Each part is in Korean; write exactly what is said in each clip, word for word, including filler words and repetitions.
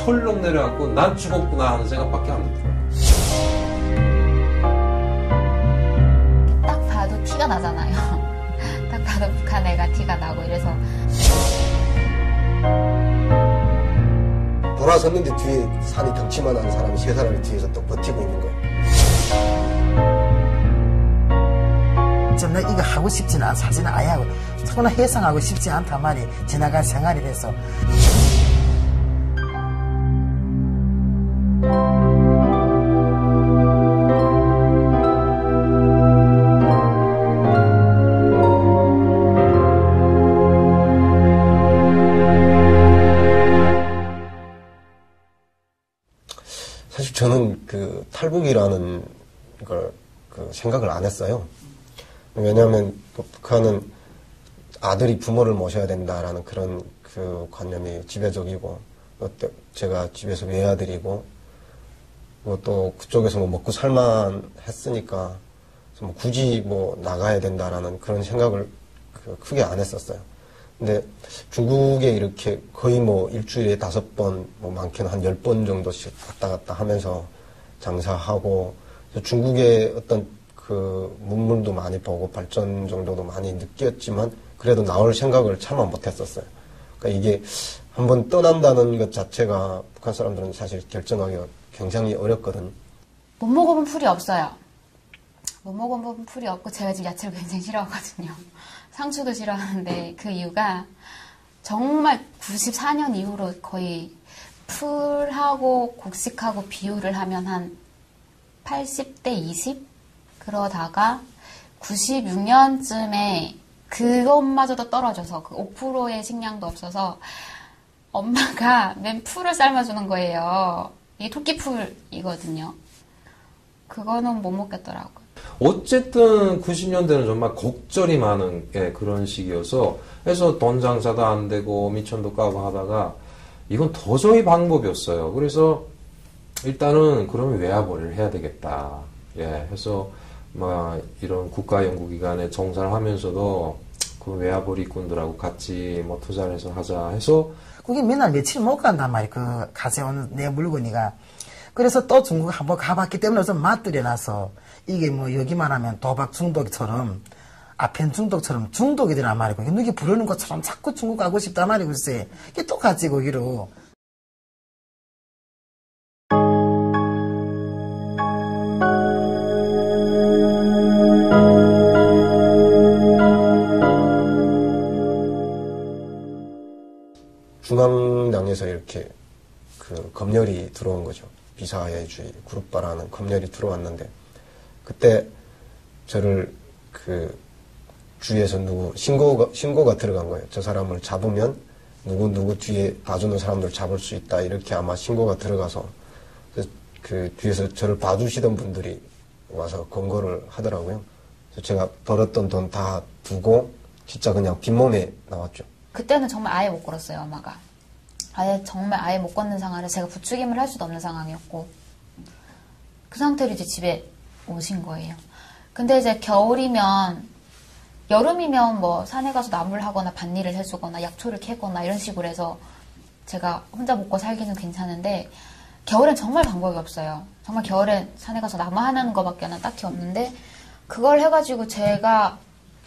철렁 내려갖고 난 죽었구나 하는 생각밖에 안 들더라고요. 딱 봐도 티가 나잖아요. 딱 봐도 북한 애가 티가 나고 이래서. 돌아섰는데 뒤에 산이 덩치만한 사람이 세 사람이 뒤에서 또 버티고 있는 거예요. 좀 나 이거 하고 싶지는 않아. 사진은 아예 하고 서나 해상하고 싶지 않단 말이 지나갈 생활이 돼서. 사실 저는 그 탈북이라는 걸 그 생각을 안 했어요. 왜냐하면 북한은 아들이 부모를 모셔야 된다라는 그런 그 관념이 지배적이고, 제가 집에서 외아들이고, 또 그쪽에서 뭐 먹고 살만 했으니까 뭐 굳이 뭐 나가야 된다라는 그런 생각을 그 크게 안 했었어요. 근데 중국에 이렇게 거의 뭐 일주일에 다섯 번, 뭐 많게는 한 열 번 정도씩 왔다 갔다 하면서 장사하고, 중국의 어떤 그 문물도 많이 보고 발전 정도도 많이 느꼈지만 그래도 나올 생각을 차마 못했었어요. 그러니까 이게 한번 떠난다는 것 자체가 북한 사람들은 사실 결정하기가 굉장히 어렵거든요. 못 먹어본 풀이 없어요. 못 먹어본 풀이 없고, 제가 지금 야채를 굉장히 싫어하거든요. 상추도 싫어하는데 그 이유가 정말 구십사 년 이후로 거의 풀하고 곡식하고 비율을 하면 한 팔십 대 이십? 그러다가 구십육 년쯤에 그것마저도 떨어져서 그 오 퍼센트의 식량도 없어서 엄마가 맨 풀을 삶아주는 거예요. 이게 토끼풀이거든요. 그거는 못 먹겠더라고요. 어쨌든 구십 년대는 정말 곡절이 많은 예, 그런 시기여서 해서 돈 장사도 안 되고 미천도 까고 하다가 이건 도저히 방법이 없어요. 그래서 일단은 그러면 외화벌이를 해야 되겠다. 예, 해서 막 이런 국가연구기관에 종사를 하면서도 그 외화벌이꾼들하고 같이 뭐 투자를 해서 하자 해서 그게 맨날 며칠 못 간단 말이야. 그 가져오는 내 물건이가. 그래서 또 중국 한번 가봤기 때문에 좀 맛들여놔서 이게 뭐 여기만 하면 도박 중독처럼 아펜 중독처럼 중독이 되란 말이고, 누기 부르는 것처럼 자꾸 중국 가고 싶단 말이고, 글쎄. 이게 똑같이 거기로. 중앙당에서 이렇게 그 검열이 들어온 거죠. 비사회주의 그룹바라는 검열이 들어왔는데, 그때 저를 그 주위에서 누구 신고가 신고가 들어간 거예요. 저 사람을 잡으면 누구 누구 뒤에 봐주는 사람들 잡을 수 있다, 이렇게 아마 신고가 들어가서 그 뒤에서 저를 봐주시던 분들이 와서 검거를 하더라고요. 그래서 제가 벌었던 돈 다 두고 진짜 그냥 빈몸에 나왔죠. 그때는 정말 아예 못 걸었어요, 엄마가. 아예 정말 아예 못 걷는 상황에서 제가 부추김을 할 수도 없는 상황이었고, 그 상태로 이제 집에 오신 거예요. 근데 이제 겨울이면, 여름이면 뭐 산에 가서 나무를 하거나 밭일을 해주거나 약초를 캐거나 이런 식으로 해서 제가 혼자 먹고 살기는 괜찮은데, 겨울엔 정말 방법이 없어요. 정말 겨울엔 산에 가서 나무 하는 거밖에는 딱히 없는데, 그걸 해가지고 제가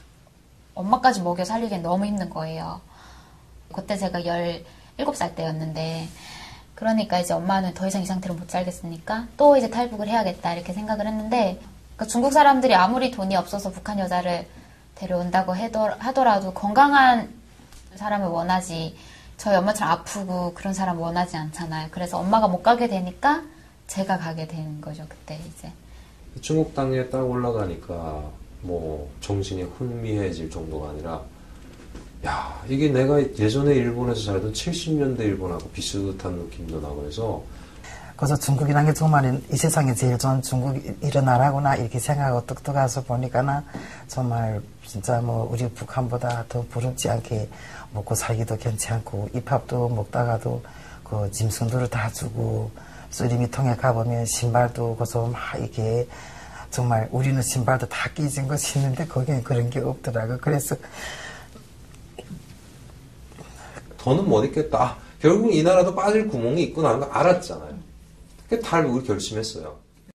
엄마까지 먹여 살리기엔 너무 힘든 거예요. 그때 제가 열일곱 살 때였는데, 그러니까 이제 엄마는 더 이상 이 상태로 못 살겠으니까 또 이제 탈북을 해야겠다 이렇게 생각을 했는데, 그러니까 중국 사람들이 아무리 돈이 없어서 북한 여자를 데려온다고 하더라도 건강한 사람을 원하지, 저희 엄마처럼 아프고 그런 사람 원하지 않잖아요. 그래서 엄마가 못 가게 되니까 제가 가게 되는 거죠, 그때 이제. 중국 땅에 딱 올라가니까 뭐 정신이 혼미해질 정도가 아니라, 야, 이게 내가 예전에 일본에서 살던 칠십 년대 일본하고 비슷한 느낌도 나고 해서. 그래서 중국이란 게 정말 이 세상에 제일 좋은 중국이 일어나라구나 이렇게 생각하고 뚝뚝 가서 보니까나 정말 진짜 뭐 우리 북한보다 더 부럽지 않게 먹고 살기도 괜찮고, 입합도 먹다가도 그 짐승들을 다 주고, 쓰리미통에 가보면 신발도 거기서 막 이게 정말 우리는 신발도 다 끼진 것이 있는데 거기는 그런 게 없더라고. 그래서 더는 못 있겠다. 아, 결국 이 나라도 빠질 구멍이 있구나 하는 거 알았잖아요. 그게 탈북을 결심했어요.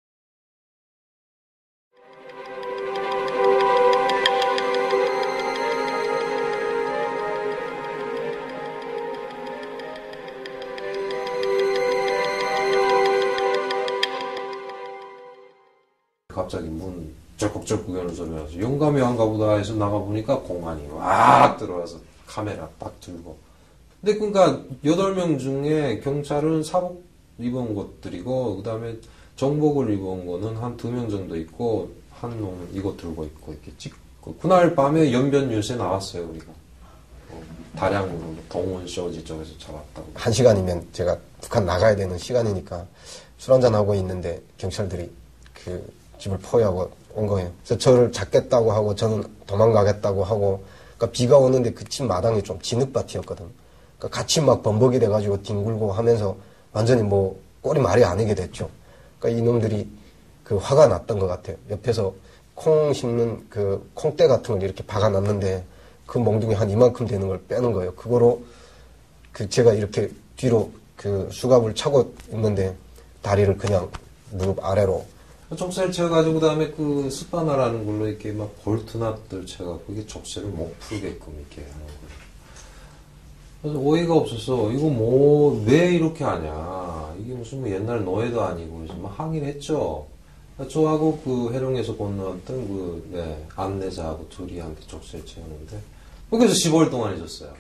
갑자기 문 쩔컥쩔컥 여는 소리가 나서 영감이 한가 보다 해서 나가보니까 공안이 와 들어와서 카메라 딱 들고. 근데 그러니까 여덟 명 중에 경찰은 사복 입은 것들이고 그 다음에 정복을 입은 거는 한 두 명 정도 있고 한 놈은 이거 들고 있고 이렇게 찍고 그날 밤에 연변 뉴스에 나왔어요 우리가. 어, 다량으로 동원 쇼지 쪽에서 잡았다고. 한 시간이면 제가 북한 나가야 되는 시간이니까 술 한잔하고 있는데 경찰들이 그 집을 포위하고 온 거예요. 그래서 저를 잡겠다고 하고 저는 도망가겠다고 하고 그러니까 비가 오는데 그 집 마당이 좀 진흙밭이었거든. 그러니까 같이 막 범벅이 돼가지고 뒹굴고 하면서 완전히 뭐 꼴이 말이 아니게 됐죠. 그러니까 이놈들이 그 화가 났던 것 같아요. 옆에서 콩 심는 그 콩대 같은 걸 이렇게 박아놨는데 그 몽둥이 한 이만큼 되는 걸 빼는 거예요. 그거로 그 제가 이렇게 뒤로 그 수갑을 차고 있는데 다리를 그냥 무릎 아래로 족쇄를 채워가지고 그다음에 그 스파나라는 걸로 이렇게 막 볼트나들 채가 그게 족쇄를 못 풀게끔 이렇게 하는 거예요. 그래서 오해가 없어서 이거 뭐 왜 이렇게 하냐 이게 무슨 뭐 옛날 노예도 아니고 그래서 막 항의를 했죠. 저하고 그 해룡에서 건너왔던 그 네, 안내자하고 둘이 함께 족쇄를 채우는데 거기서 십오일 동안 있었어요.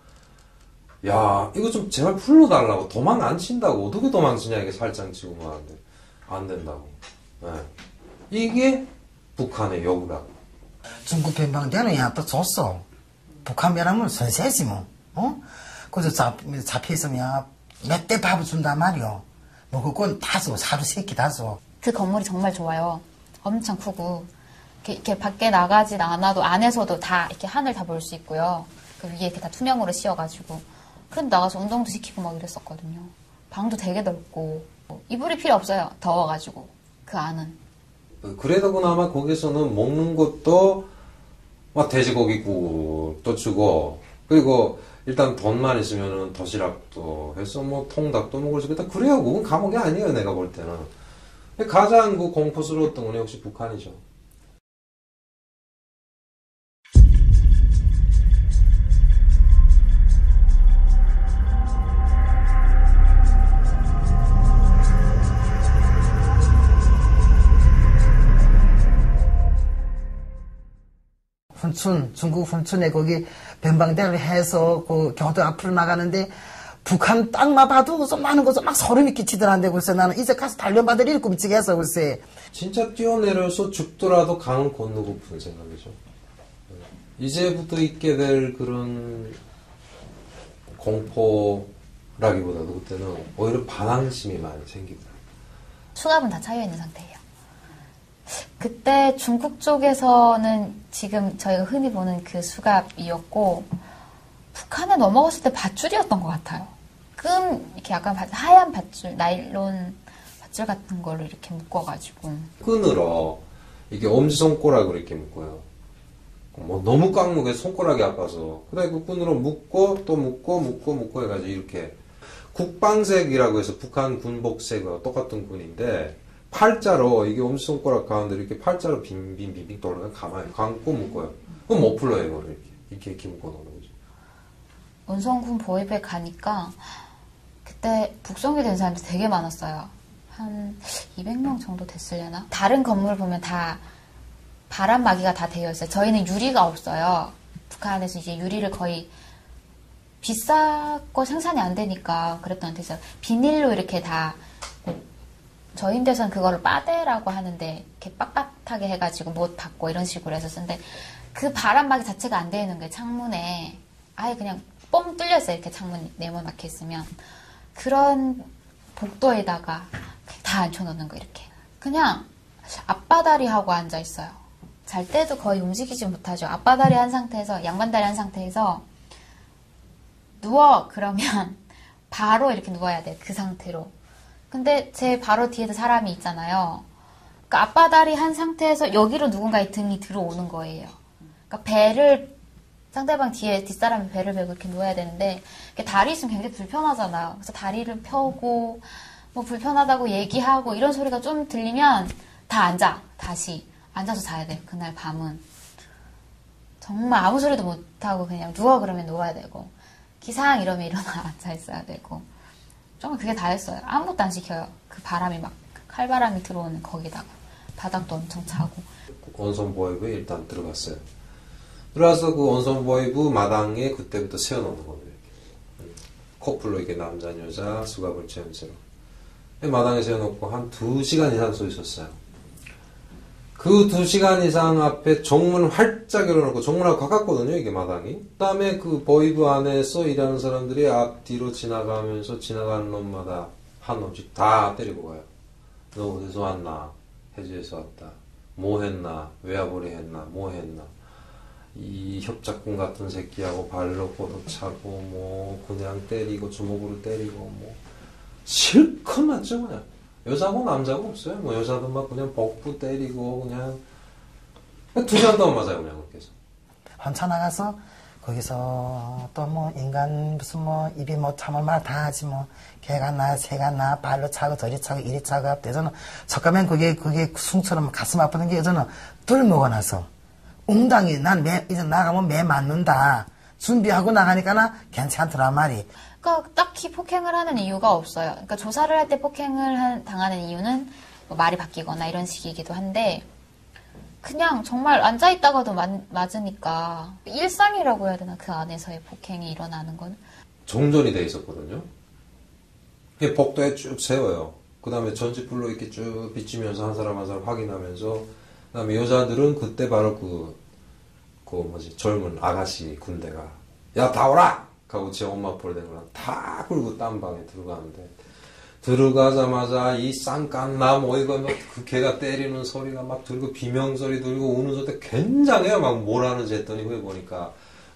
야 이거 좀 제발 풀러달라고 도망 안 친다고 어떻게 도망치냐 이게 살짝 치고 하는데 안 된다고. 네. 이게 북한의 요구라고. 중국 변방대는 야 또 줬어. 북한 변하면 선세지 뭐. 어? 그래서 잡, 잡혀있으면 몇 대 밥을 준단 말이요. 먹을 건 다 줘. 사료 새끼 다 줘. 그 건물이 정말 좋아요. 엄청 크고 이렇게, 이렇게 밖에 나가진 않아도 안에서도 다 이렇게 하늘 다 볼 수 있고요. 그 위에 이렇게 다 투명으로 씌워가지고 그럼 나가서 운동도 시키고 막 이랬었거든요. 방도 되게 넓고 이불이 필요 없어요. 더워가지고 그 안은. 그래도 그나마 거기서는 먹는 것도 막 돼지고기국도 주고 그리고 일단 돈만 있으면은 도시락도 해서 뭐 통닭도 먹을 수 있다. 그래요. 그건 감옥이 아니에요. 내가 볼 때는. 가장 그 공포스러웠던 건 역시 북한이죠. 훈춘, 중국 훈춘에 거기 변방대를 해서 그 교도 앞으로 나가는데 북한 땅만 봐도 좀 많은 거 좀 막 소름이 끼치더란데 글쎄 나는 이제 가서 단련받을 일 꿈치게 해서 글쎄. 진짜 뛰어내려서 죽더라도 강을 건너고픈 생각이죠. 이제부터 있게 될 그런 공포라기보다도 그때는 오히려 반항심이 많이 생기더라고요. 수갑은 다 차여있는 상태예요. 그때 중국 쪽에서는 지금 저희가 흔히 보는 그 수갑이었고 북한에 넘어갔을 때 밧줄이었던 것 같아요. 끔 이렇게 약간 하얀 밧줄, 나일론 밧줄 같은 걸로 이렇게 묶어가지고 끈으로 이게 엄지손가락으로 이렇게 묶어요. 뭐 너무 꽉 묶어 손가락이 아파서 그래 그 끈으로 묶고 또 묶고 묶고 묶고 해가지고 이렇게 국방색이라고 해서 북한 군복색과 똑같은 끈인데 팔자로 이게 엄지손가락 가운데 이렇게 팔자로 빙빙빙빙 돌아가 가만히 감고 묶어요. 그럼 못 풀러요 이거를 이렇게 이렇게, 이렇게 묶어 놓는 거죠. 원성군 보입에 가니까 그때 북송이 된 사람들이 되게 많았어요. 한 이백 명 정도 됐으려나? 다른 건물 보면 다 바람막이가 다 되어 있어요. 저희는 유리가 없어요. 북한에서 이제 유리를 거의 비싸고 생산이 안 되니까 그랬던 것 같아서 비닐로 이렇게 다 저희인데서는 그거를 빠데라고 하는데 이렇게 빳빳하게 해가지고 못 닫고 이런 식으로 해서 쓰는데 그 바람막이 자체가 안 되어 있는 거예요. 창문에 아예 그냥 뻥 뚫렸어요. 이렇게 창문 네모나게 있으면 그런 복도에다가 다 앉혀놓는 거 이렇게 그냥 앞바다리 하고 앉아 있어요. 잘 때도 거의 움직이지 못하죠. 앞바다리 한 상태에서 양반다리 한 상태에서 누워 그러면 바로 이렇게 누워야 돼요. 그 상태로. 근데 제 바로 뒤에도 사람이 있잖아요. 그러니까 앞바다리 한 상태에서 여기로 누군가의 등이 들어오는 거예요. 그러니까 배를 상대방 뒤에 뒷사람이 배를 베고 이렇게 누워야 되는데 다리 있으면 굉장히 불편하잖아요. 그래서 다리를 펴고 뭐 불편하다고 얘기하고 이런 소리가 좀 들리면 다 앉아. 다시 앉아서 자야 돼. 그날 밤은 정말 아무 소리도 못하고 그냥 누워 그러면 누워야 되고 기상 이러면 일어나 앉아 있어야 되고 정말 그게 다였어요. 아무것도 안 시켜요. 그 바람이 막 칼바람이 들어오는 거기다가 바닥도 엄청 차고. 원선 보이브에 일단 들어갔어요. 들어와서 그 원선 보이브 마당에 그때부터 세워놓는 겁니다. 커플로 이게 남자 여자 수갑을 채운 채로 마당에 세워놓고 한 두 시간 이상 서 있었어요. 그 두 시간 이상 앞에 정문을 활짝 열어놓고 정문하고 가깝거든요, 이게 마당이. 그 다음에 그 보이브 안에서 일하는 사람들이 앞뒤로 지나가면서 지나가는 놈마다 한 놈씩 다 때리고 가요. 너 어디서 왔나? 해주에서 왔다. 뭐 했나? 외화벌이 했나? 뭐 했나? 이 협작꾼 같은 새끼하고 발로 꼬도 차고 뭐 그냥 때리고 주먹으로 때리고 뭐 실컷 맞죠 그냥. 여자고 남자고 없어요. 뭐 여자도 막 그냥 복부 때리고 그냥 두 시간 동안 맞아요 그냥 그렇게 해서. 헌차 나가서 거기서 또 뭐 인간 무슨 뭐 입이 뭐 참을 말 다 하지 뭐 개가 나 새가 나 발로 차고 저리 차고 이리 차고 저는 척가면 그게 그게 숭처럼 가슴 아프는 게 저는 둘 먹어놔서 웅당이 난 매 이제 나가면 매 맞는다 준비하고 나가니까나 괜찮더라 말이. 그러니까 딱히 폭행을 하는 이유가 없어요. 그러니까 조사를 할 때 폭행을 한, 당하는 이유는 뭐 말이 바뀌거나 이런 식이기도 한데 그냥 정말 앉아있다가도 맞, 맞으니까 일상이라고 해야 되나 그 안에서의 폭행이 일어나는 건. 종전이 돼 있었거든요. 복도에 쭉 세워요. 그 다음에 전지불로 이렇게 쭉 비치면서 한 사람 한 사람 확인하면서 그 다음에 여자들은 그때 바로 그, 그 뭐지 젊은 아가씨 군대가 야 다 오라! 하고 제 엄마 폴대는 거랑 다 끌고 딴 방에 들어가는데 들어가자마자 이 쌍깐나 뭐 이거 막 그 개가 때리는 소리가 막 들고 비명소리 들고 우는 소리 굉장해요. 막 뭐라는지 했더니 후에 보니까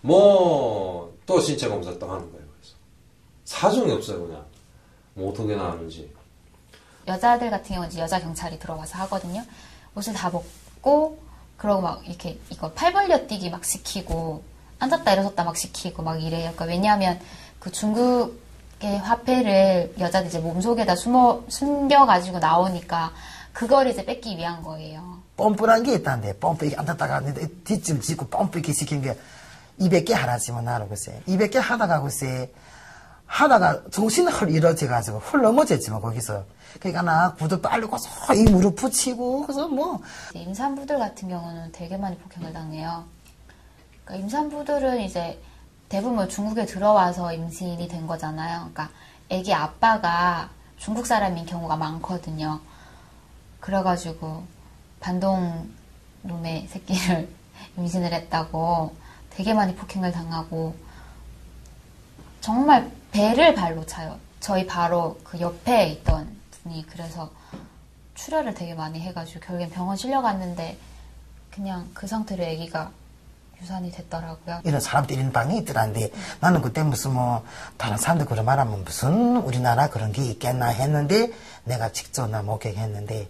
뭐 또 신체 검사 또 하는 거예요. 그래서 사정이 없어요 그냥 뭐 어떻게 나왔는지. 여자들 같은 경우는 이제 여자 경찰이 들어와서 하거든요. 옷을 다 벗고 그러고 막 이렇게 이거 팔 벌려 뛰기 막 시키고 앉았다 일어섰다 막 시키고 막 이래요. 그러니까 왜냐하면 그 중국의 화폐를 여자들 이제 몸속에다 숨어 숨겨가지고 나오니까 그걸 이제 뺏기 위한 거예요. 뻔뻔한 게 있다는데 뻔뻔 이렇게 앉았다가 뒷짐 짓고 뻔뻔 이렇게 시킨 게 이백 개 하라지만 나로 글쎄 이백 개 하다가 글쎄 하다가 정신을 잃어져가지고 훌 넘어졌지 뭐 거기서. 그러니까 나 구두 빨고 이 무릎 붙이고 그래서 뭐 임산부들 같은 경우는 되게 많이 폭행을 당해요. 그러니까 임산부들은 이제 대부분 중국에 들어와서 임신이 된 거잖아요. 그러니까 아기 아빠가 중국 사람인 경우가 많거든요. 그래가지고 반동 놈의 새끼를 임신을 했다고 되게 많이 폭행을 당하고 정말 배를 발로 차요. 저희 바로 그 옆에 있던 분이 그래서 출혈을 되게 많이 해가지고 결국엔 병원 실려갔는데 그냥 그 상태로 아기가 유산이 됐더라고요. 이런 사람 때리는 방이 있더란데 음. 나는 그때 무슨 뭐 다른 사람들 그런 말하면 무슨 우리나라 그런 게 있겠나 했는데 내가 직접 나 목격했는데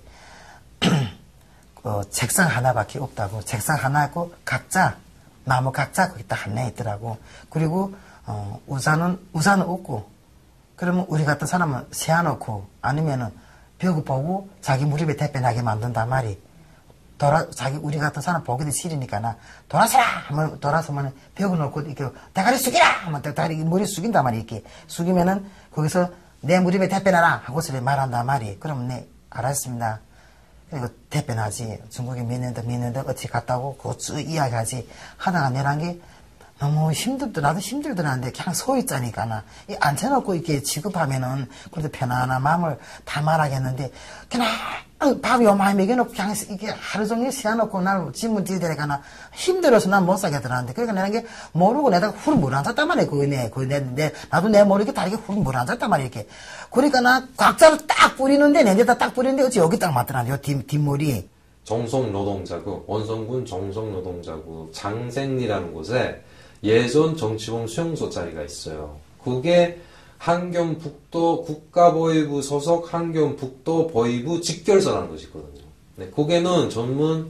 어, 책상 하나밖에 없다고. 책상 하나 있고 각자 나무 각자 거기 딱 하나 있더라고. 그리고 어, 우산은 우산은 없고 그러면 우리 같은 사람은 세워놓고 아니면은 벽을 보고 자기 무릎에 대변하게 만든단 말이. 돌아, 자기, 우리 같은 사람 보기도 싫으니까, 돌아서라! 하면, 돌아서면 벽을 놓고, 이렇게, 대가리 숙이라! 하면 대가리, 머리 숙인단 말이 이렇게. 숙이면은, 거기서 내 무릎에 대변하라! 하고서 말한단 말이. 그러면 네, 알았습니다. 그리고 대변하지. 중국에 몇 년도, 몇 년도 어떻게 갔다고, 그거 쭉 이야기하지. 하다가 내란 게, 너무 힘들더, 나도 힘들더란데, 그냥 서 있자니까, 나. 이 앉혀놓고 이렇게 지급하면은, 그래도 편안한 마음을 다 말하겠는데, 그냥, 밥 요만히 먹여놓고, 그냥 이게 하루 종일 세워놓고, 날 짐을 뒤대니까, 힘들어서 난 못 사겠더란데. 그러니까 내가 이게 모르고 내가 훌 물 앉았단 말이야, 그거 내, 그거 내, 내, 나도 내 모르게 다 이렇게 훌 물 앉았단 말이야, 이렇게. 그러니까 나 각자를 딱 뿌리는데, 내 데다 딱 뿌리는데, 어찌 여기 딱 맞더라, 요 뒷, 뒷머리. 정성노동자구, 원성군 정성노동자구, 장생리라는 곳에 예전 정치범 수용소 자리가 있어요. 그게 한경북도 국가보위부 소속 한경북도 보위부 직결소라는 것이 있거든요. 네, 거기는 전문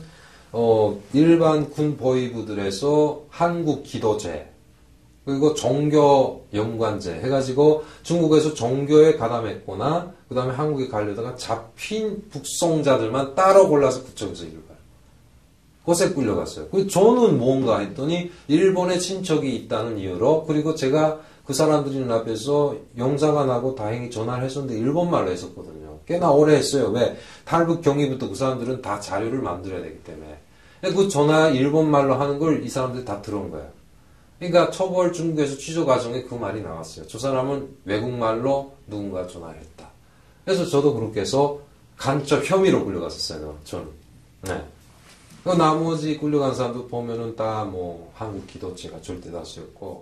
어, 일반 군 보위부들에서 한국 기도제, 그리고 종교 연관제 해가지고 중국에서 종교에 가담했거나 그 다음에 한국에 가려다가 잡힌 북송자들만 따로 골라서 그쪽에서 일을 가요. 곳에 끌려갔어요. 그 저는 뭔가 했더니 일본에 친척이 있다는 이유로, 그리고 제가 그 사람들이 눈앞에서 영사관하고 다행히 전화를 했었는데 일본말로 했었거든요. 꽤나 오래 했어요. 왜? 탈북 경위부터 그 사람들은 다 자료를 만들어야 되기 때문에. 그 전화 일본말로 하는 걸 이 사람들이 다 들은 거예요. 그러니까 처벌 중국에서 취조 과정에 그 말이 나왔어요. 저 사람은 외국말로 누군가 전화했다. 그래서 저도 그렇게 해서 간첩 혐의로 끌려갔었어요. 저는. 네. 그 나머지 끌려간 사람도 보면은 다 뭐 한국 기도체가 절대 다수였고,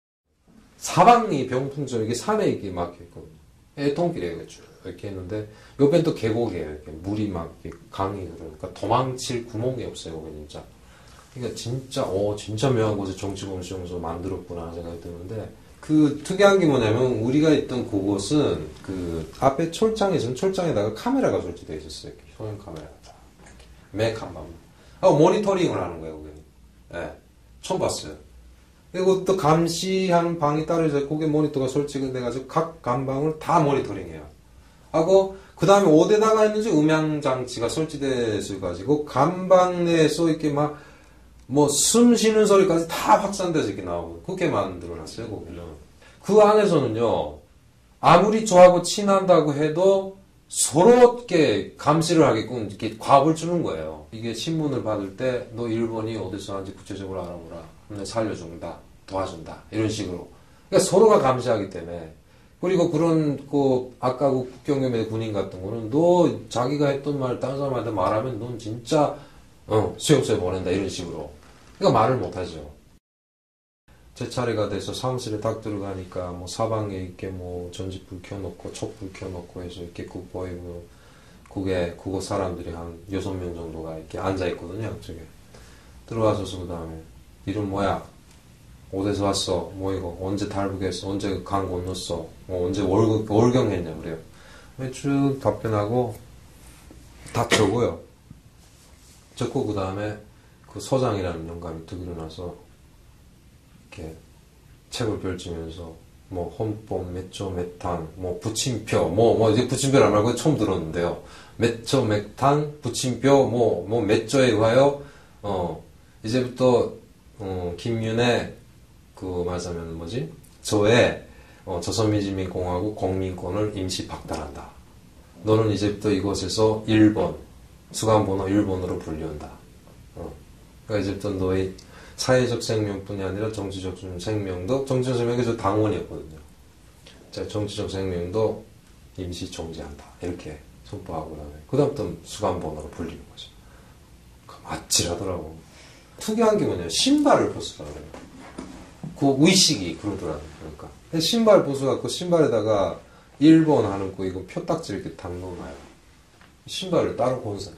사방이 병풍처럼 이게 산에 이렇게 막혀있거든요. 애통길에 이렇게 했는데, 옆엔 또 계곡이에요. 이렇게 물이 막 이렇게 강이 흐르니까 도망칠 구멍이 없어요. 거기 진짜. 그러니까 진짜 어 진짜 묘한 곳에 정치범수용소 만들었구나 생각이 드는데, 그 특이한 게 뭐냐면 우리가 있던 그곳은 그 앞에 철장에서는 철장에다가 카메라가 설치되어 있었어요. 이렇게 소형 카메라가 다 이렇게 매 간방. 아 모니터링을 하는 거예요. 거기는. 예, 네, 처음 봤어요. 그리고 또 감시하는 방이 따로 있어요. 거기에 모니터가 설치가 돼가지고 각 간방을 다 모니터링해요. 하고 그 다음에 어디다가 있는지 음향 장치가 설치되어 있어가지고 간방 내에서 이렇게 막 뭐 숨 쉬는 소리까지 다 확산돼서 이렇게 나오고 그렇게 만들어놨어요. 거기는. 그 안에서는요, 아무리 저하고 친한다고 해도 서로 이렇게 감시를 하게끔 이렇게 과업을 주는 거예요. 이게 신문을 받을 때 너 일본이 어디서 하는지 구체적으로 알아보라. 내 살려준다, 도와준다 이런 식으로. 그러니까 서로가 감시하기 때문에. 그리고 그런 그 아까 그 국경염의 군인 같은 거는 너 자기가 했던 말 다른 사람한테 말하면 넌 진짜 어, 수용소에 보낸다 이런 식으로. 그러니까 말을 못하죠. 제 차례가 돼서 사무실에 딱 들어가니까 뭐 사방에 이렇게 뭐 전지불 켜놓고 촛불 켜놓고 해서 이렇게 그 보이고 그게 그곳 사람들이 한 여섯 명 정도가 이렇게 앉아 있거든요. 저게 들어와서서 그 다음에 이름 뭐야? 어디서 왔어? 뭐 이거 언제 탈북했어? 언제 강 건넜어? 뭐 언제 월, 월경했냐 그래요. 쭉 답변하고 다 적어요. 적고 그 다음에 그 서장이라는 영감이 뚝 일어나서 이렇게 책을 펼치면서 뭐 헌법, 몇조, 몇탄, 뭐 부침표, 뭐 뭐 이제 부침표를 말고 처음 들었는데요. 몇조, 몇탄, 부침표, 뭐 뭐 몇조에 의하여 어 이제부터 어 김윤의 그 말하자면 뭐지? 저의 어, 조선민주주의공화국 공민권을 임시 박탈한다. 너는 이제부터 이곳에서 일 번 수감번호 일 번으로 분류한다. 어. 그러니까 이제부터 너의 사회적 생명뿐이 아니라 정치적 생명도, 정치적 생명이 저 당원이었거든요. 자, 정치적 생명도 임시 정지한다. 이렇게 선포하고 그다음에 그다음부터 수감번호로 불리는 거죠. 아찔하더라고. 특이한 게 뭐냐면 신발을 벗으라 그래요. 그 의식이 그러더라고요. 그러니까 신발 벗어갖고 신발에다가 일 번 하는 거 이거 표딱지 이렇게 딱 넣어놔요. 신발을 따로 벗어요.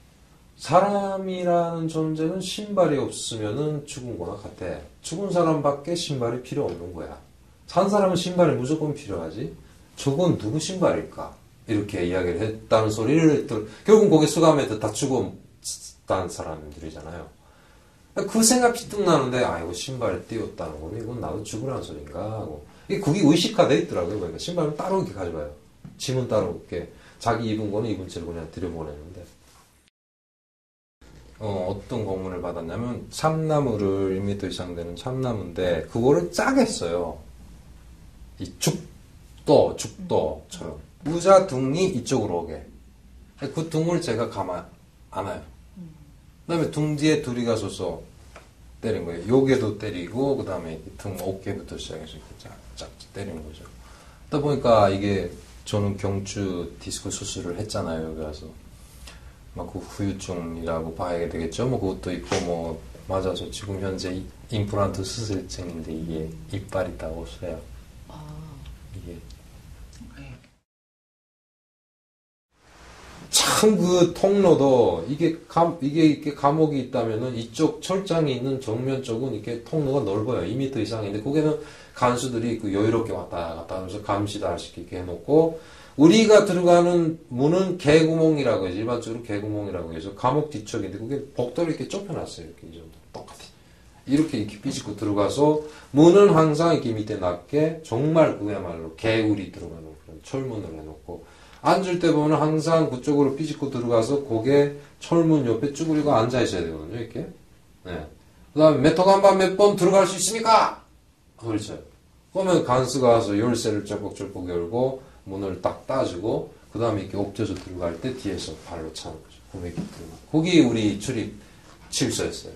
사람이라는 존재는 신발이 없으면은 죽은 거나 같아. 죽은 사람밖에 신발이 필요 없는 거야. 산 사람은 신발이 무조건 필요하지. 저건 누구 신발일까? 이렇게 이야기를 했다는 소리를 또 결국 거기 수감해도 다 죽었다는 사람들이잖아요. 그 생각이 뚝 나는데, 아, 이거 신발에 띄웠다는 거는 이건 나도 죽으라는 소린가 하고. 이게 그게 의식화되어 있더라고요. 그러니까 신발은 따로 이렇게 가져가요. 짐은 따로 이렇게 자기 입은 거는 입은 채로 그냥 들여보내는데. 어, 어떤 공문을 받았냐면 참나무를 일 미터 이상 되는 참나무인데 그거를 짜게 했어요. 이 죽도, 죽도처럼. 의자 등이 이쪽으로 오게. 그 등을 제가 가만 안아요. 그 다음에 등 뒤에 둘이 가서서 때린 거예요. 여기에도 때리고, 그 다음에 등 어깨부터 시작해서 이렇게 쫙쫙 때리는 거죠. 그러다 보니까 이게 저는 경추 디스크 수술을 했잖아요. 여기 와서. 막 그 후유증이라고 봐야 되겠죠. 뭐 그것도 있고, 뭐, 맞아서 지금 현재 임플란트 수술 중인데 이게 이빨이 다 없어요. 아. 이게. 참 그 통로도 이게 감 이게 이렇게 감옥이 있다면은 이쪽 철장이 있는 정면 쪽은 이렇게 통로가 넓어요. 이 미터 이상인데 거기는 간수들이 그 여유롭게 왔다 갔다 하면서 감시도 할 수 있게 해놓고 우리가 들어가는 문은 개구멍이라고 해서 일반적으로 개구멍이라고 해서 감옥 뒤쪽인데 그게 복도를 이렇게 좁혀놨어요. 이렇게 이 정도 똑같이 이렇게 이렇게 삐집고 들어가서 문은 항상 이렇게 밑에 낮게 정말 그야말로 개울이 들어가는 그런 철문을 해놓고 앉을 때 보면 항상 그쪽으로 삐집고 들어가서 고개 철문 옆에 쭈그리고 앉아 있어야 되거든요. 이렇게. 네. 그다음에 메토간반 몇 번 들어갈 수 있습니까? 그렇죠. 그러면 간수가 와서 열쇠를 쩔컥쩔컥 열고 문을 딱 따주고 그 다음에 이렇게 엎져서 들어갈 때 뒤에서 발로 차는 거죠. 그럼 이렇게 들어가. 거기 우리 출입 칠서였어요.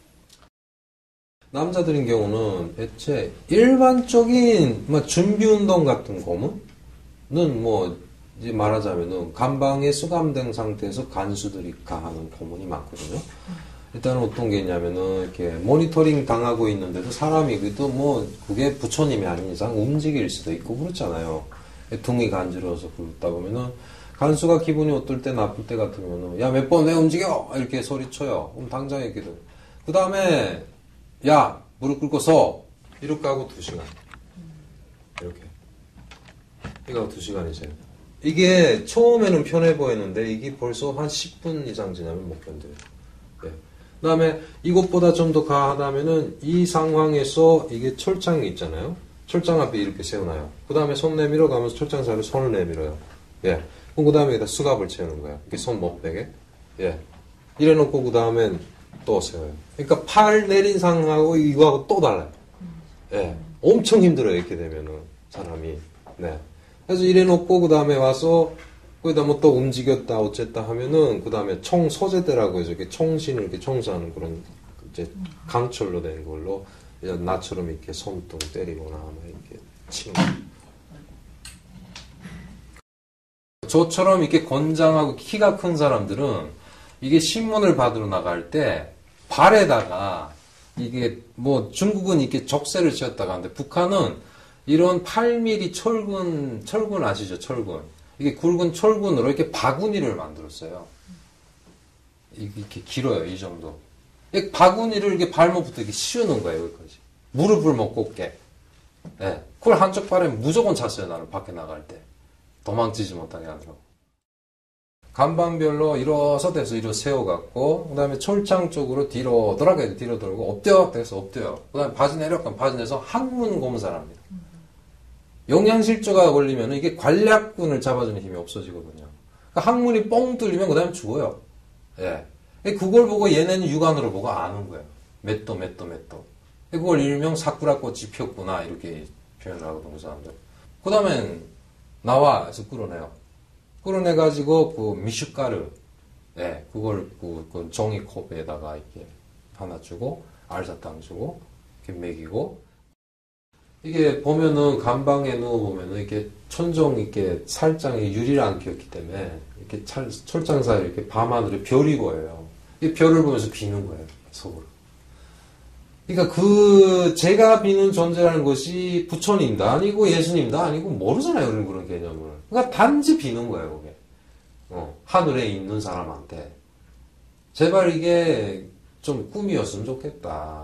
남자들인 경우는 애초에 일반적인 뭐 준비운동 같은 고문은 뭐 이제 말하자면은 감방에 수감된 상태에서 간수들이 가하는 고문이 많거든요. 일단은 어떤 게 있냐면은 이렇게 모니터링 당하고 있는데도 사람이 그래도 뭐 그게 부처님이 아닌 이상 움직일 수도 있고 그렇잖아요. 등이 간지러워서 그러다 보면은 간수가 기분이 어떨 때 나쁠 때 같은 경우는 야 몇 번 왜 움직여 이렇게 소리쳐요. 그럼 당장 이렇게 그 다음에 야 무릎 꿇고 서 이렇게 하고 두 시간 이렇게 이거 하고 두 시간이세요. 이게 처음에는 편해 보이는데 이게 벌써 한 십 분 이상 지나면 못 견뎌요. 예. 그 다음에 이것보다 좀 더 가하다면은 이 상황에서 이게 철장이 있잖아요. 철장 앞에 이렇게 세워놔요. 그 다음에 손 내밀어 가면서 철장 사이로 손을 내밀어요. 예. 그럼 그 다음에 여기다 수갑을 채우는 거야. 이렇게 손 못 빼게. 예. 이래 놓고 그 다음엔 또 세워요. 그러니까 팔 내린 상황하고 이거하고 또 달라요. 예. 엄청 힘들어요. 이렇게 되면은 사람이. 네. 그래서 이래 놓고 그 다음에 와서 거기다 뭐 또 움직였다 어쨌다 하면은 그 다음에 총 소재대라고 해서 이렇게 총신을 이렇게 청소하는 그런 이제 강철로 된 걸로 나처럼 이렇게 손등 때리거나 막 이렇게 치는 저처럼 이렇게 건장하고 키가 큰 사람들은 이게 신문을 받으러 나갈 때 발에다가 이게 뭐 중국은 이렇게 적세를 지었다가 하는데 북한은 이런 팔 밀리미터 철근, 철근 아시죠? 철근. 이게 굵은 철근으로 이렇게 바구니를 만들었어요. 이렇게 길어요, 이 정도. 이 바구니를 이렇게 발목부터 이렇게 씌우는 거예요, 여기까지. 무릎을 못 꿇게. 예. 네. 그걸 한쪽 발에 무조건 찼어요, 나는 밖에 나갈 때. 도망치지 못하게 하더라고. 간방별로 일어서대서 이로 세워갖고, 그 다음에 철창 쪽으로 뒤로 돌아가야 돼, 뒤로 돌고, 엎드려, 돼서 엎드려. 그 다음에 바지 내려가면 바지 내서 항문 검사랍니다. 영양실조가 걸리면 이게 관략근을 잡아주는 힘이 없어지거든요. 그러니까 항문이 뻥 뚫리면 그 다음에 죽어요. 예. 그걸 보고 얘네는 육안으로 보고 아는 거예요. 맷도, 맷도, 맷도. 그걸 일명 사쿠라꽃이 피었구나, 이렇게 표현을 하거든요, 그 사람들. 그 다음엔 나와, 해서 끌어내요. 끌어내가지고, 그, 미숫가루, 예, 그걸, 그, 그 종이컵에다가 이렇게 하나 주고, 알사탕 주고, 이렇게 먹이고, 이게 보면은 간방에 누워보면은 이렇게 천정 이렇게 살짝 유리를 안 꼈기 때문에 이렇게 철, 철장 사이에 이렇게 밤하늘에 별이 보여요. 이 별을 보면서 비는 거예요, 속으로. 그러니까 그, 제가 비는 존재라는 것이 부처님도 아니고 예수님도 아니고 모르잖아요, 그런 그런 개념을. 그러니까 단지 비는 거예요, 그게. 어, 하늘에 있는 사람한테. 제발 이게 좀 꿈이었으면 좋겠다.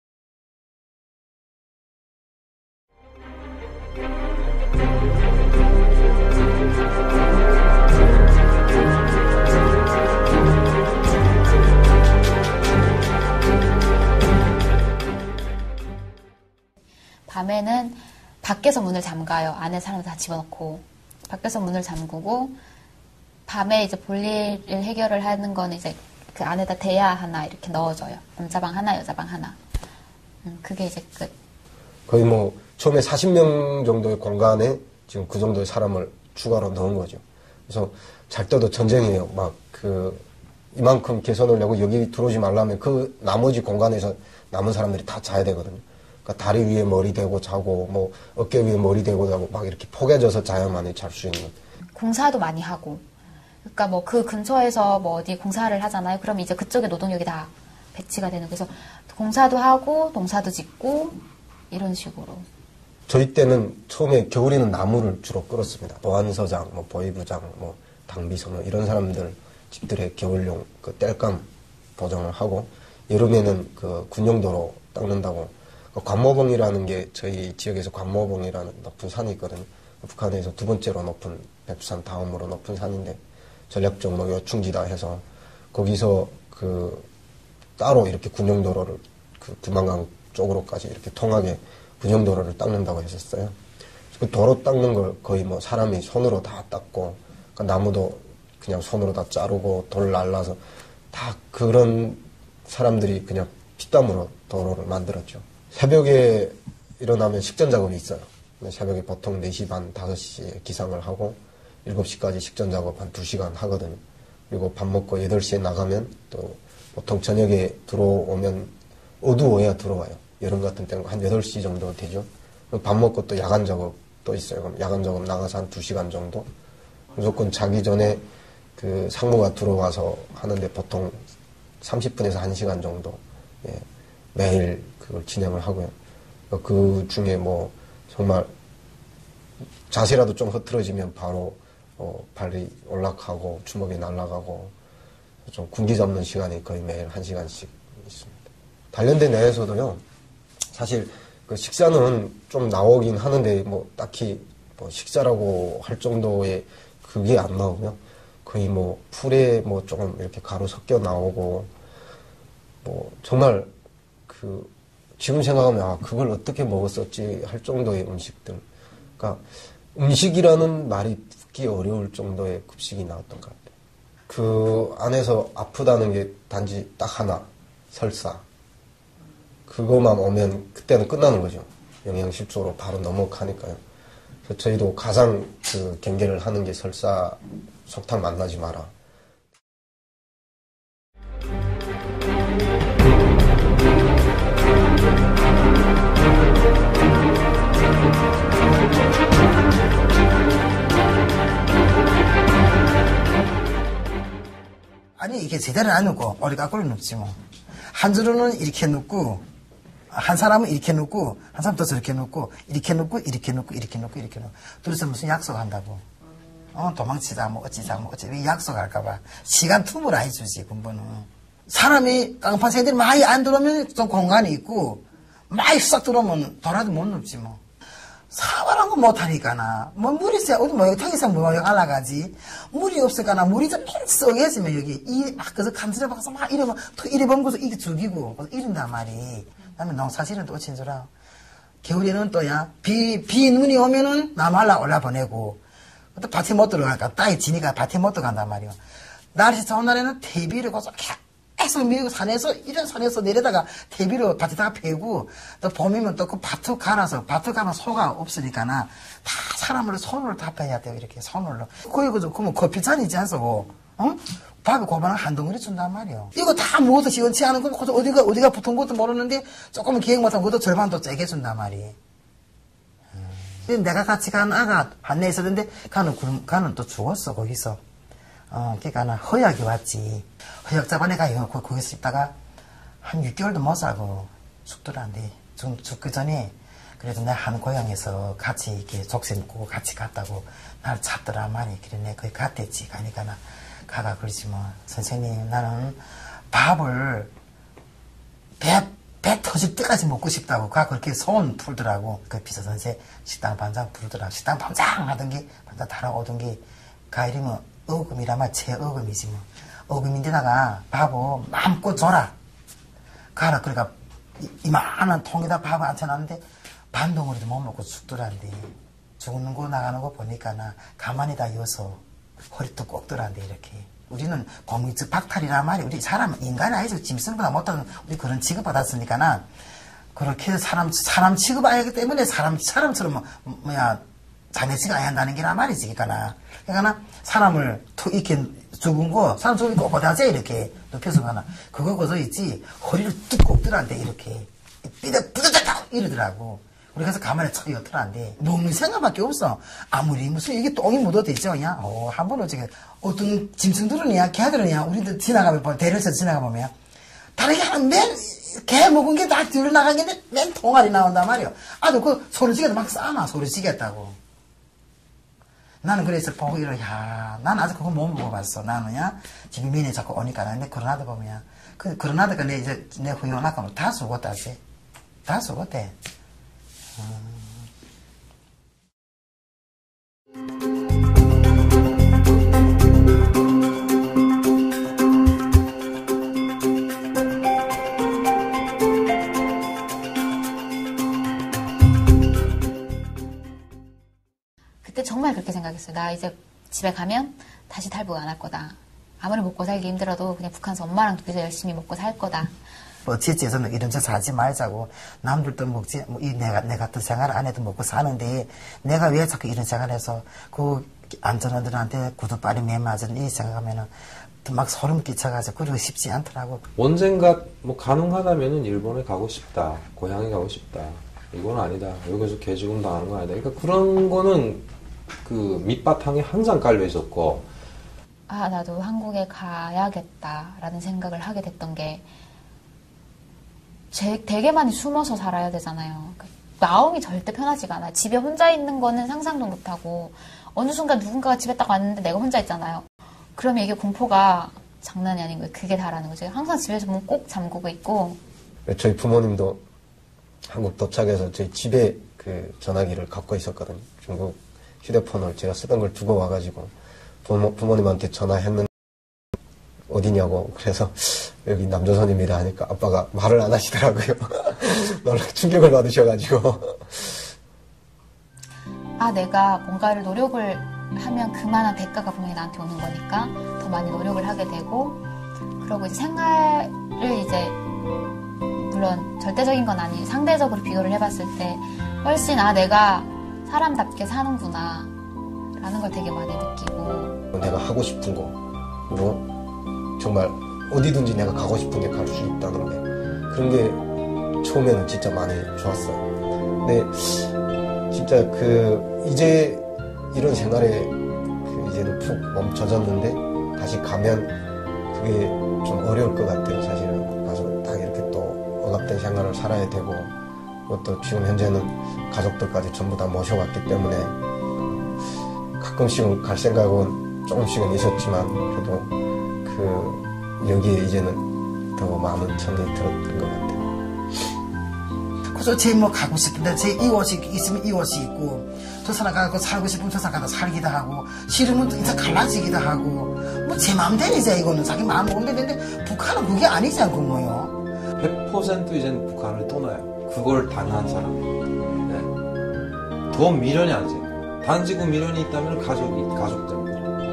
밤에는 밖에서 문을 잠가요. 안에 사람 다 집어넣고. 밖에서 문을 잠그고, 밤에 이제 볼일을 해결을 하는 거는 이제 그 안에다 대야 하나 이렇게 넣어줘요. 남자방 하나, 여자방 하나. 음, 그게 이제 끝. 거의 뭐, 처음에 사십 명 정도의 공간에 지금 그 정도의 사람을 추가로 넣은 거죠. 그래서 잘 때도 전쟁이에요. 막 그, 이만큼 개선을 내고 여기 들어오지 말라면 그 나머지 공간에서 남은 사람들이 다 자야 되거든요. 그러니까 다리 위에 머리 대고 자고, 뭐, 어깨 위에 머리 대고 자고, 막 이렇게 포개져서 자야만이 잘 수 있는. 공사도 많이 하고. 그러니까 뭐 그 근처에서 뭐 어디 공사를 하잖아요. 그럼 이제 그쪽에 노동력이 다 배치가 되는. 그래서 공사도 하고, 농사도 짓고, 이런 식으로. 저희 때는 처음에 겨울에는 나무를 주로 끌었습니다. 보안서장, 뭐, 보위부장, 뭐, 당비서너, 이런 사람들 집들의 겨울용 그 땔감 보정을 하고, 여름에는 그 군용도로 닦는다고. 관모봉이라는 게 저희 지역에서 관모봉이라는 높은 산이 있거든요. 북한에서 두 번째로 높은 백두산 다음으로 높은 산인데 전략적 뭐 요충지다 해서 거기서 그 따로 이렇게 군용도로를 그 두만강 쪽으로까지 이렇게 통하게 군용도로를 닦는다고 했었어요. 그 도로 닦는 걸 거의 뭐 사람이 손으로 다 닦고 그러니까 나무도 그냥 손으로 다 자르고 돌 날라서 다 그런 사람들이 그냥 피땀으로 도로를 만들었죠. 새벽에 일어나면 식전 작업이 있어요. 새벽에 보통 네 시 반, 다섯 시에 기상을 하고 일곱 시까지 식전 작업 한 두 시간 하거든요. 그리고 밥 먹고 여덟 시에 나가면 또 보통 저녁에 들어오면 어두워야 들어와요. 여름 같은 때는 한 여덟 시 정도 되죠. 밥 먹고 또 야간 작업도 있어요. 그럼 야간 작업 나가서 한 두 시간 정도. 무조건 자기 전에 그 상무가 들어와서 하는데 보통 삼십 분에서 한 시간 정도 예, 매일 그걸 진행을 하고요. 그 중에 뭐 정말 자세라도 좀 흐트러지면 바로 어, 발이 올라가고 주먹이 날아가고 좀 군기 잡는 시간이 거의 매일 한 시간씩 있습니다. 단련대 내에서도요. 사실 그 식사는 좀 나오긴 하는데 뭐 딱히 뭐 식사라고 할 정도의 그게 안 나오고요. 거의 뭐 풀에 뭐 조금 이렇게 가루 섞여 나오고 뭐 정말 그 지금 생각하면 아 그걸 어떻게 먹었었지 할 정도의 음식들. 그러니까 음식이라는 말이 듣기 어려울 정도의 급식이 나왔던 것 같아요. 그 안에서 아프다는 게 단지 딱 하나 설사. 그거만 오면 그때는 끝나는 거죠. 영양실조로 바로 넘어가니까요. 그래서 저희도 가장 그 경계를 하는 게 설사 속탕 만나지 마라. 아니 이게 제대로 안 넣고 우리가 꼴을 넣지 뭐. 한 줄은 이렇게 넣고 한 사람은 이렇게 넣고 한 사람 또 저렇게 넣고 이렇게 넣고 이렇게 넣고 이렇게 넣고 이렇게 넣고 둘이서 무슨 약속한다고. 어 도망치자 뭐 어찌자 뭐 어찌 왜 약속할까봐 시간 틈을 안 해주지 근본은. 사람이 깡판 새들이 많이 안 들어오면 좀 공간이 있고 많이 싹 들어오면 돌아도 못 넣지 뭐. 사과란 거 못하니까나. 뭐, 물이 있어야, 어디 목욕탕에서 목욕 알아가지. 물이 없으니까나, 물이 좀 썩여지면 여기, 이, 막, 그래서 간지러 박아서 막 이러면, 또 이래범고서 이게 죽이고, 이런단 말이. 그다음에 너 사실은 또 어찌인 줄 알아. 겨울에는 또야, 비, 비, 눈이 오면은 나말라 올라보내고, 또 밭에 못 들어가니까, 땅이 지니까 밭에 못 들어간단 말이야. 날씨 좋은 날에는 대비를 가서 계속 미국 산에서, 이런 산에서 내려다가 대비로 밭에다가 패고, 또 봄이면 또 그 밭을 갈아서, 밭을 가면 소가 없으니까나, 다 사람을 손으로 다 빼야 돼요, 이렇게, 손으로. 거기, 그저, 그러면 커피잔 있지 않소, 어? 밥에 고만한 한 덩어리 준단 말이요. 이거 다 모아서 시원치 않은 거, 어디가, 어디가 붙은 것도 모르는데, 조금 기획 못하면 그것도 절반도 째게 준단 말이. 음. 내가 같이 간 아가 반내 있었는데, 가는, 가는 또 죽었어, 거기서. 어, 그니까 나 허약이 왔지. 허약 자반에 가요. 거기서 있다가 한 육 개월도 못 살고 죽더란데. 죽, 죽기 전에 그래도 내 한 고향에서 같이 이렇게 족쇄 묶고 같이 갔다고 나를 찾더란 말이. 그래, 내 거기 갔댔지. 가니까 나 가가 그러지 뭐. 선생님, 나는 밥을 배, 배 터질 때까지 먹고 싶다고. 가 그렇게 소원 풀더라고. 그 비서 선생 식당 반장 부르더라고. 식당 반장 하던 게, 반장 달아오던 게, 가 이러면 어금이라면 최어금이지 뭐. 어금인데다가 밥을 마음껏 줘라. 가라. 그러니까 이만한 통에다 밥을 앉혀놨는데 반덩어리도 못 먹고 죽더란데. 죽는 거 나가는 거 보니까 나 가만히 다 이어서 허리도 꺾더란데 이렇게. 우리는 공익적 박탈이란 말이 우리 사람은 인간이 아니죠. 짐승보다 못하는 우리 그런 취급받았으니까 나 그렇게 사람 사람 취급하기 때문에 사람 사람처럼 뭐, 뭐야 자네치가 아야 한다는 게란 말이지. 그러니까 그러니까 사람을 툭 이렇게 죽은 거 사람 죽은 거 어디하자 이렇게 높여서 가나 그거 거서 있지 허리를 뚝 꺾더란데 이렇게 삐져 부서졌다 이러더라고. 우리 가서 가만히 척 였더란데 먹는 생각밖에 없어. 아무리 무슨 이게 똥이 묻어도 있죠. 그냥 어, 한 번 어떻게 어떤 짐승들은야 개들은야 우리들 지나가면 대를 쳐 지나가보면 다르게 한맨개 먹은 게 다 뒤로 나가겠는데 맨 통알이 나온단 말이야. 아주 그 소리지게도 막 싸마 소리지겠다고. 나는 그래서 보고 이러, 야, 난 아직 그거 못 먹어봤어. 나는, 야, 집이 미네 자꾸 오니까. 근데 그러나도 보면, 그, 그러나도가 내 이제, 내 후용하고 다 죽었다, 지. 다 죽었대. 음. 그때 정말 그렇게 생각했어요. 나 이제 집에 가면 다시 탈북 안 할 거다. 아무리 먹고 살기 힘들어도 그냥 북한에서 엄마랑 둘이서 열심히 먹고 살 거다. 어찌어찌해서는 이런 짓 하지 말자고. 남들도 먹지, 뭐, 이 내가, 내 같은 생활 안 해도 먹고 사는데, 내가 왜 자꾸 이런 생활해서, 그, 안전원들한테 구두발이 매 맞은 이 생각하면은, 또 막 소름 끼쳐가지고, 그러고 싶지 않더라고. 언젠가, 뭐, 가능하다면은 일본에 가고 싶다. 고향에 가고 싶다. 이건 아니다. 여기서 개죽음 당하는 건 아니다. 그러니까 그런 거는, 그, 밑바탕에 항상 깔려 있었고, 아, 나도 한국에 가야겠다라는 생각을 하게 됐던 게, 제, 되게 많이 숨어서 살아야 되잖아요. 마음이 절대 편하지가 않아요. 집에 혼자 있는 거는 상상도 못하고 어느 순간 누군가가 집에 딱 왔는데 내가 혼자 있잖아요. 그러면 이게 공포가 장난이 아닌 거예요. 그게 다라는 거죠. 항상 집에서 보면 꼭 잠그고 있고. 저희 부모님도 한국 도착해서 저희 집에 그 전화기를 갖고 있었거든요. 중국 휴대폰을 제가 쓰던 걸 두고 와가지고 부모, 부모님한테 전화했는데 어디냐고. 그래서 여기 남조선입니다 하니까 아빠가 말을 안 하시더라고요. 놀라 충격을 받으셔가지고. 아, 내가 뭔가를 노력을 하면 그만한 대가가 분명히 나한테 오는 거니까 더 많이 노력을 하게 되고, 그러고 이제 생활을 이제 물론 절대적인 건 아니에요. 상대적으로 비교를 해봤을 때 훨씬 아, 내가 사람답게 사는구나 라는 걸 되게 많이 느끼고, 내가 하고 싶은 거로 정말 어디든지 내가 가고 싶은 데 갈 수 있다는 게, 그런 게 처음에는 진짜 많이 좋았어요. 근데 진짜 그 이제 이런 생활에 그 이제는 푹 멈춰졌는데 다시 가면 그게 좀 어려울 것 같아요. 사실은 가서 딱 이렇게 또 억압된 생활을 살아야 되고, 또 지금 현재는 가족들까지 전부 다 모셔왔기 때문에 가끔씩은 갈 생각은 조금씩은 있었지만, 그래도 그 여기에 이제는 더 많은 정이 들었던 것 같아요. 그래서 제 뭐 가고 싶은데 제 이 옷이 있으면 이 옷이 있고, 저 사람 가고 살고 싶으면 저 사람 가서 살기도 하고, 싫으면 인사 갈라지기도 하고, 뭐 제 마음대로이죠. 이거는 자기 마음 먹으면 되는데 북한은 그게 아니지 않고 뭐요. 백 퍼센트 이제는 북한을 떠나요. 그걸 당한 사람. 네. 더 미련이 안 생겨요. 단지 그 미련이 있다면 가족이, 가족 때문에.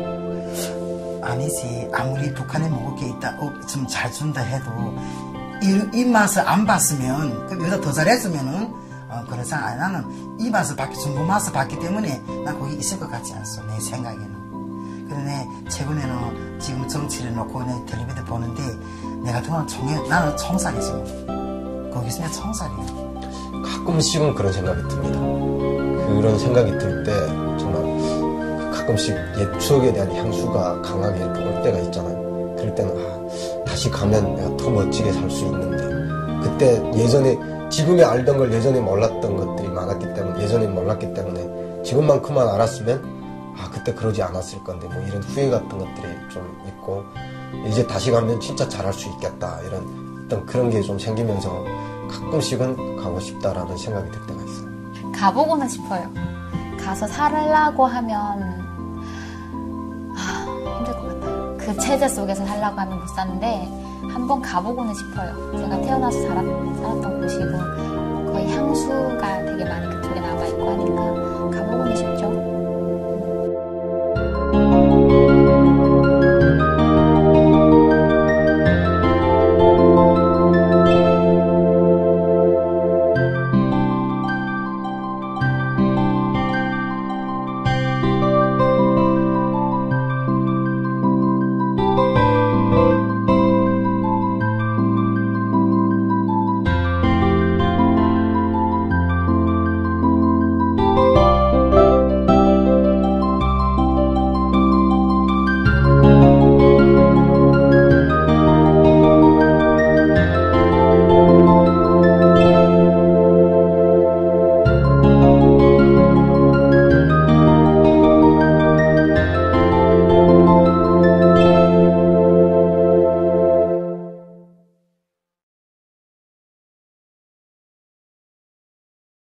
아니지. 아무리 북한에 먹을 게 있다, 어, 좀 잘 준다 해도, 이, 이 맛을 안 봤으면, 그 여기서 더 잘했으면은, 어, 그런 생각 아니, 나는 이 맛을 봤기, 중국 맛을 봤기 때문에, 난 거기 있을 것 같지 않소. 내 생각에는. 그런데, 최근에는 지금 정치를 놓고 내 텔레비전 보는데, 내가 동안 총에, 나는 총살이지 뭐. 거기 있으면 총살이야. 가끔씩은 그런 생각이 듭니다. 그런 생각이 들 때, 정말, 가끔씩 옛 추억에 대한 향수가 강하게 이렇게 올 때가 있잖아요. 그럴 때는 아, 다시 가면 내가 더 멋지게 살 수 있는데, 그때 예전에 지금에 알던 걸 예전에 몰랐던 것들이 많았기 때문에, 예전에 몰랐기 때문에 지금만큼만 알았으면 아, 그때 그러지 않았을 건데, 뭐 이런 후회 같은 것들이 좀 있고, 이제 다시 가면 진짜 잘할 수 있겠다, 이런 어떤 그런 게 좀 생기면서 가끔씩은 가고 싶다라는 생각이 들 때가 있어요. 가보고는 싶어요. 가서 살려고 하면 아, 힘들 것 같아요. 그 체제 속에서 살려고 하면 못 사는데 한번 가보고는 싶어요. 제가 태어나서 살았, 살았던 곳이고 거의 향수가 되게